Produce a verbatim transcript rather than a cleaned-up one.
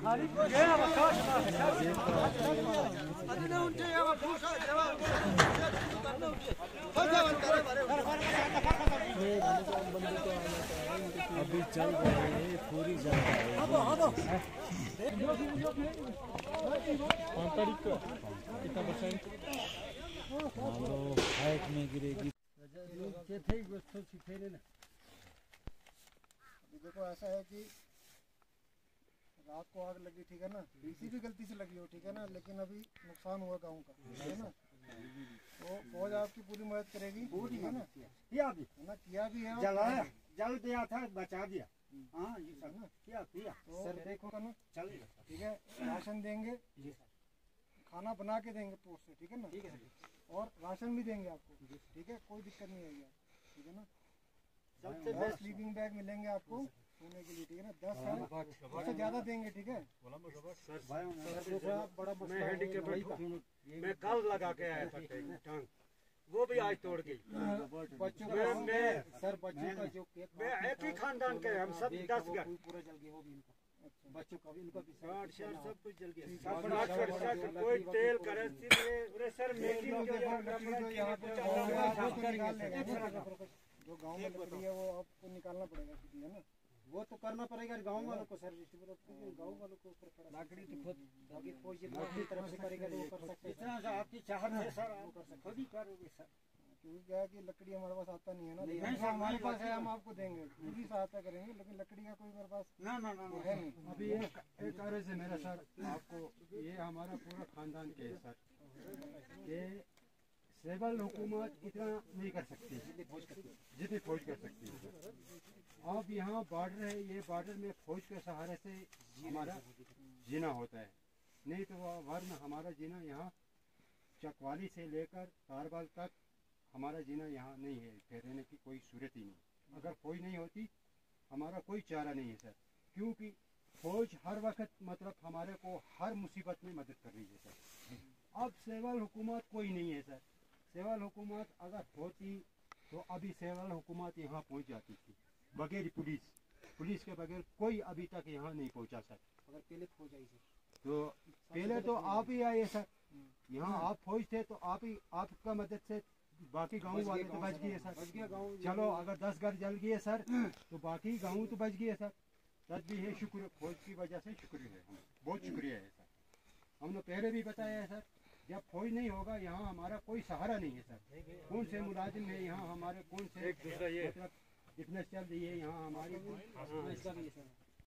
अभी चल रहे हैं पूरी जल रही है। पाँच तारीख को कितना परसेंट हाइट में गिरेगी। देखो ऐसा है कि रात को आग लगी, ठीक है ना, किसी भी गलती से लगी हो, ठीक है ना, लेकिन अभी नुकसान हुआ गांव का, ठीक है ना, तो फौज आपकी पूरी मदद करेगी, ठीक है ना, किया भी है ना, किया भी है, जलाया, जल दिया था, बचा दिया, हाँ ये सब ना किया किया। तो सर देखो ना, चल ठीक है, राशन देंगे, खाना बना के देंगे पोस्ट से, ठीक है ना, ठीक है, और राशन भी देंगे आपको, ठीक है, कोई दिक्कत नहीं आएगी, ठीक है ना, सबसे बेस्ट स्लीपिंग बैग मिलेंगे आपको सोने के लिए, ठीक है ना, दस है उससे ज्यादा देंगे, ठीक है। मैं हैंडीकैप मैं कल लगा के आया था टांग, वो भी आज तोड़ गई। बच्चों का सर बच्चों का जो मैं एक ही खानदान के हम सब दस घर पूरा जल गया, वो भी इनका बच्चों का भी, इनका भी सब कुछ जल गया। कोई तेल करे सर मेकिंग जो गांव में लकड़ी है वो आपको निकालना पड़ेगा, है ना, वो तो करना पड़ेगा गांव वालों को सर, गांव वालों को ऊपर पड़ा लकड़ी तो खुद अभी कोई अपनी तरफ से करेगा तो वो कर सकते हैं, इतना आपकी चाहत है सर, आप कर सकते खुद ही करोगे सर, क्योंकि क्या है कि लकड़ी हमारे पास आता नहीं है ना, नहीं हमारे पास है, हम आपको देंगे, खुद ही सहायता करेंगे, लेकिन लकड़ी का कोई मेरे पास ना ना ना है नहीं। अभी एक अर्ज है मेरा सर आपको, ये हमारा पूरा खानदान के है सर, ये सिविल हुकूमत इतना नहीं कर सकती जितनी फौज कर सकती है। अब यहाँ बॉर्डर है, ये बॉर्डर में फौज के सहारे से हमारा जीना होता है, नहीं तो वरना हमारा जीना यहाँ चकवाली से लेकर तारबाल तक हमारा जीना यहाँ नहीं है, ठहरने की कोई सूरत ही नहीं। अगर फौज नहीं होती हमारा कोई चारा नहीं है सर, क्योंकि फौज हर वक्त मतलब हमारे को हर मुसीबत में मदद कर रही है सर। अब सिविल हुकूमत कोई नहीं है सर, सिविल हुकूमत अगर होती तो अभी सिविल हुकूमत यहाँ पहुँच जाती थी, बगैर पुलिस पुलिस के बगैर कोई अभी तक यहाँ नहीं पहुँचा सर। अगर पहले फौज आई सर, तो पहले तो आप ही आए सर, यहाँ आप फौज थे तो आप ही आपका मदद से बाकी गाँव वाले तो बच गए सर, बच गया गाँव। चलो अगर दस घर जल गए सर तो बाकी गाँव तो बच गए सर, तब भी है शुक्र, फौज की वजह से शुक्र है, बहुत शुक्रिया है सर। हमने पहले भी बताया है सर, जब फौज नहीं होगा यहाँ हमारा कोई सहारा नहीं है सर, कौन से मुलाजिम है यहाँ हमारे, कौन से मतलब बिजनेस चल रही है यहाँ हमारी,